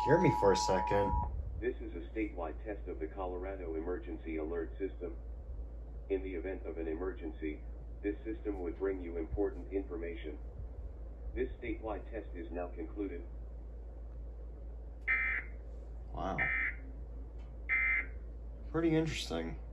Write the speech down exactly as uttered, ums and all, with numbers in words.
scared me for a second. This is a statewide test of the Colorado Emergency Alert System. In the event of an emergency, this system would bring you important information. This statewide test is now concluded. Wow. Pretty interesting.